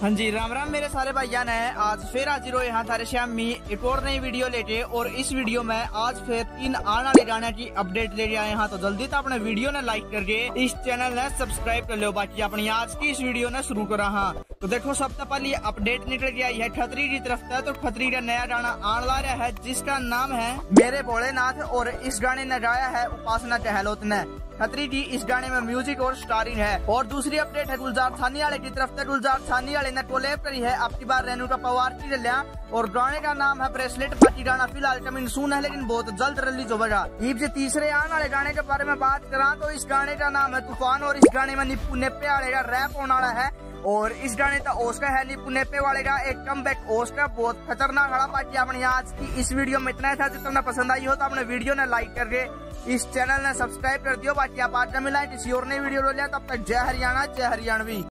हाँ जी, राम राम मेरे सारे भाइयान है। आज फिर हाजिर हो यहाँ थारे श्याम मी एक और नई वीडियो लेके। और इस वीडियो में आज फिर 3 आने वाले गाने की अपडेट ले आए हैं। तो जल्दी तो अपने वीडियो ने लाइक करके इस चैनल ने सब्सक्राइब कर लो। बाकी अपनी आज की इस वीडियो ने शुरू करा। हाँ तो देखो, सबसे पहले अपडेट निकल के आई है खतरी की तरफ से। तो खतरी का नया गाना आने वाला है जिसका नाम है मेरे भोलेनाथ। और इस गाने ने गाया है उपासना गहलोत ने। खतरी की इस गाने में म्यूजिक और स्टारिंग है। और दूसरी अपडेट है गुलजार सानी वाले की तरफ से। गुलजार सानी वाले ने कोलैब करी है आपकी बार रेणुका पवार की लिया। और गाने का नाम है ब्रेसलेट। बाकी गाना फिलहाल कमिंग सून है, लेकिन बहुत जल्द रिलीज होगा। ईब से तीसरे आने वाले गाने के बारे में बात करा तो इस गाने का नाम है तूफान। और इस गाने में निप्पू नेप्पे वाले का रैप होने वाला है। और इस गाने का ओस्का है निप्पू नेप्पे वाले का एक कमबैक ओस्का बहुत खतरनाक खड़ा। बाकी अपनी आज की इस वीडियो में इतना था। जो तुम्हें पसंद आई हो तो अपने वीडियो ने लाइक करके इस चैनल ने सब्सक्राइब कर दियो। बाकी आप आज मिला है किसी और नई वीडियो लो लिया। तब तक जय हरियाणा जय हरियाणवी।